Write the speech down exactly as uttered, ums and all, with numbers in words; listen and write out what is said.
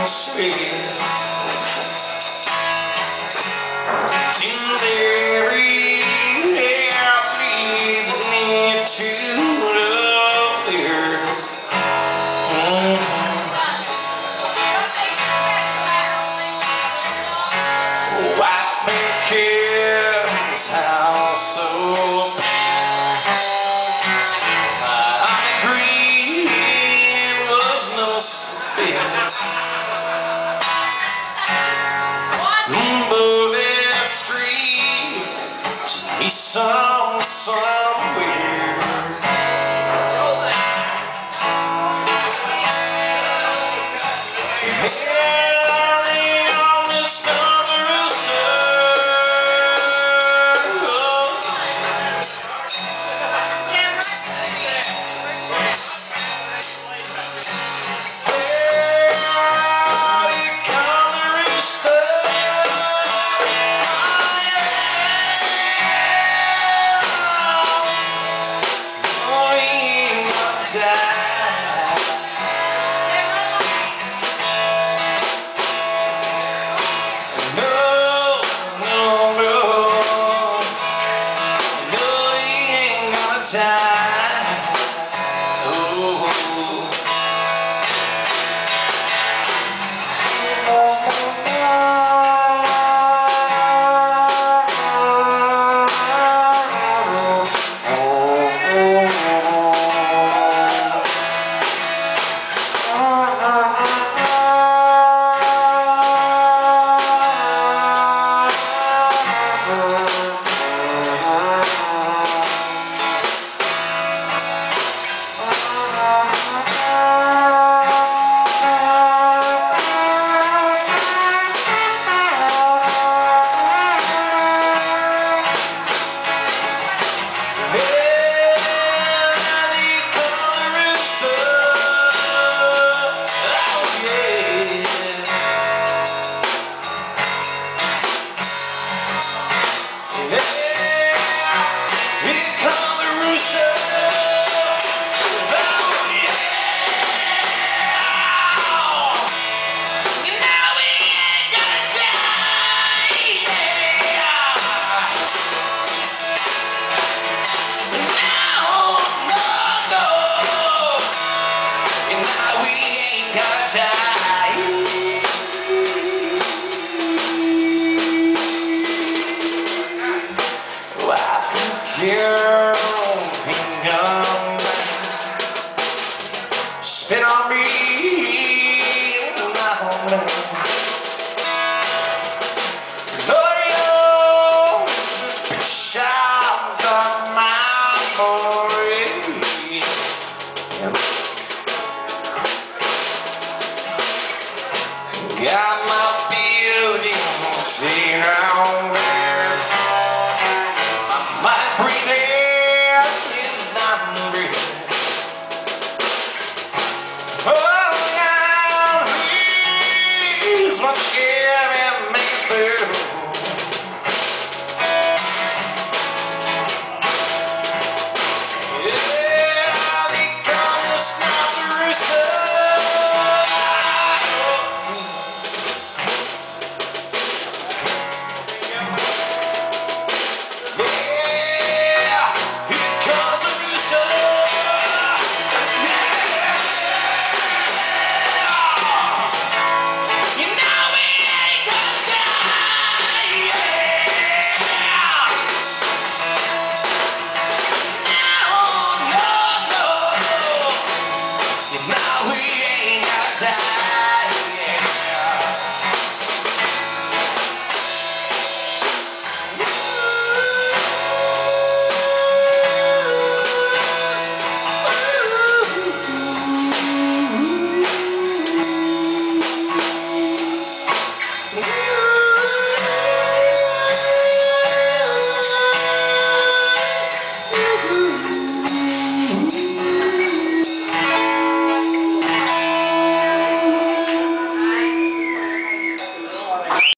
spirit. Timberry hair bleeds near to the earth. White man kiss house so bad. Green was no spin. But that street to me some somewhere. Here comes the rooster. Oh yeah. You know we ain't gonna die. Yeah. No, no, no. You know we ain't gonna die. Wow. Jumping on spit on me now. Lord, you're the shout of my glory. Got my building sitting around.